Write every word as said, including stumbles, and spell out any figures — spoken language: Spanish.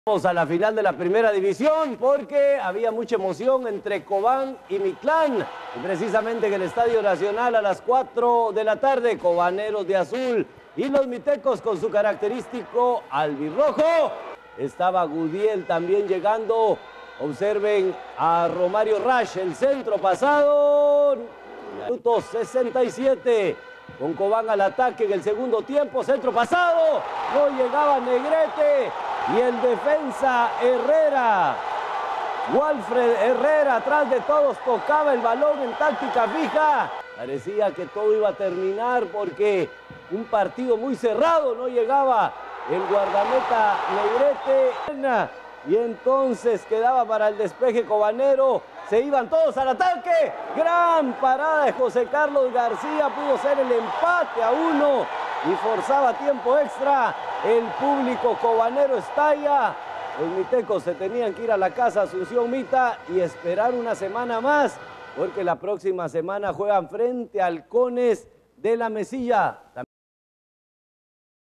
Vamos a la final de la primera división porque había mucha emoción entre Cobán y Mictlán. Y precisamente en el Estadio Nacional a las cuatro de la tarde, cobaneros de azul y los mitecos con su característico albirrojo. Estaba Gudiel también llegando. Observen a Romario Rash, el centro pasado. Minuto sesenta y siete. Con Cobán al ataque en el segundo tiempo. Centro pasado. No llegaba Negrete. Y el defensa Herrera, Walfred Herrera, atrás de todos, tocaba el balón en táctica fija. Parecía que todo iba a terminar porque un partido muy cerrado, no llegaba el guardameta Negrete. Y entonces quedaba para el despeje cobanero. Se iban todos al ataque. Gran parada de José Carlos García. Pudo ser el empate a uno y forzaba tiempo extra. El público cobanero estalla. Los mitecos se tenían que ir a la casa Asunción Mita y esperar una semana más, porque la próxima semana juegan frente a Halcones de la Mesilla.